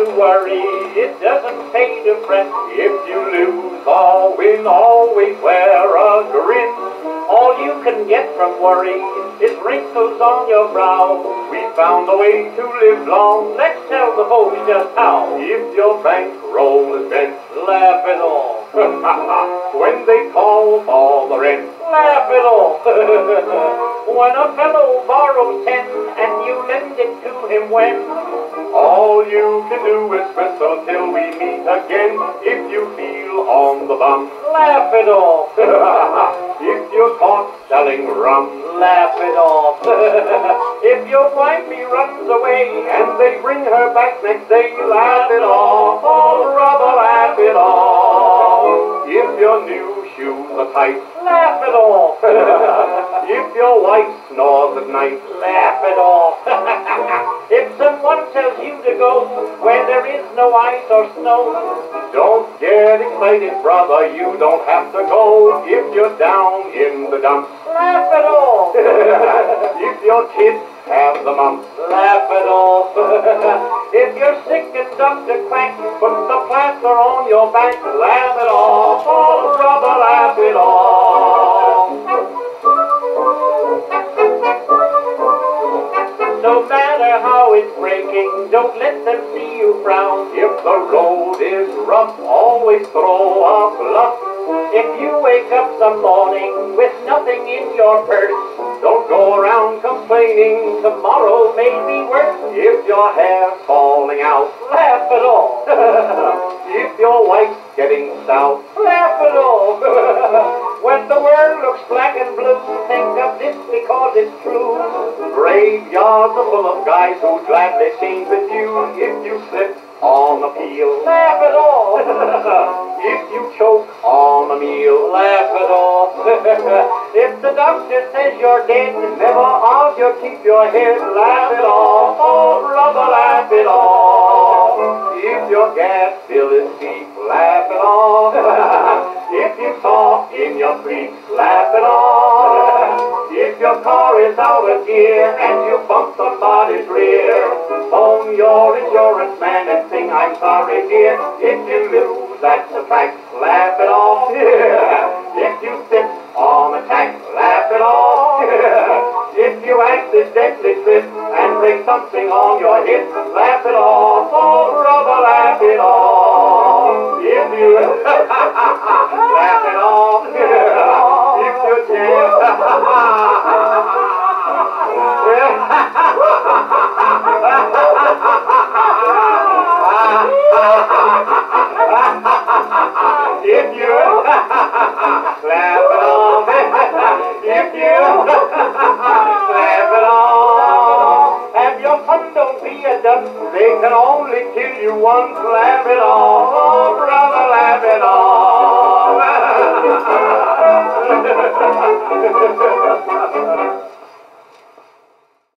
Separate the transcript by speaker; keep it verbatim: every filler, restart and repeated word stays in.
Speaker 1: to worry, it doesn't pay to fret. If you lose or win, always wear a grin. All you can get from worry is wrinkles on your brow. We found a way to live long, let's tell the folks just how. If your bankroll is bent, laugh it off. When they call for the rent, laugh it off. When a fellow borrows ten and you lend it to him when all you can do is whistle till we meet again. If you feel on the bump, laugh it off. If you're caught selling rum, laugh it off. If your wifey runs away and they bring her back next day, laugh it off. Oh, brother, laugh it off. If your new shoes are tight, laugh it off. If your wife snores at night, laugh it off. If someone tells you to go where there is no ice or snow, don't get excited, brother, you don't have to go. If you're down in the dumps, laugh it off. If your kids have the mumps, laugh it off. If you're sick and doctor quack put the plaster on your back, laugh it off. Oh, brother, laugh it off. No matter how it's breaking, don't let them see you frown. If the road is rough, always throw a bluff. If you wake up some morning with nothing in your purse, don't go around complaining, tomorrow may be worse. If your hair's falling out, laugh it off. If your wife's getting stout, laugh it off. When the world looks black and blue, think of this because it's true. Graveyards are full of guys who gladly change with you. If you slip on a peel, laugh it off. If you choke on a meal, laugh it off. If the doctor says you're dead, never argue, keep your head, laugh it off. Oh, brother, laugh it off. If your gas bill is cheap, laugh it off. If you talk in your sleep, laugh it off. If your car is out of gear and you bump somebody's rear, phone your insurance man and sing, I'm sorry dear. If you lose at the track, laugh it off. If you sit on a tack, laugh it off. If you accidentally trip and break something on your hip, laugh it off. Oh, brother, laugh it off. If you laugh it off. If you jam. If you laugh it off, if you laugh it off, have your fun, don't be a dump. They can only kill you once. Laugh it off, oh brother, laugh it off.